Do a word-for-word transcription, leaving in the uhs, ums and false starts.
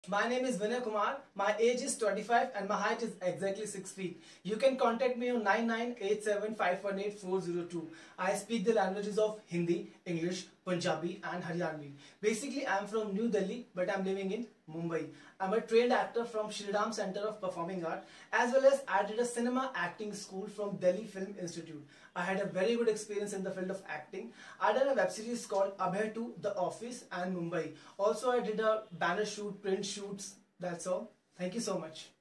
My name is Vinay Kumar. My age is twenty-five and my height is exactly six feet. You can contact me on nine nine eight seven five one eight four zero two. I speak the languages of Hindi, English, Punjabi and Haryanvi. Basically, I am from New Delhi but I am living in Mumbai. I am a trained actor from Shri Ram Center of Performing Art, as well as I did a cinema acting school from Delhi Film Institute. I had a very good experience in the field of acting. I did a web series called Abhay two, The Office and Mumbai. Also, I did a banner shoot, print shoots. That's all. Thank you so much.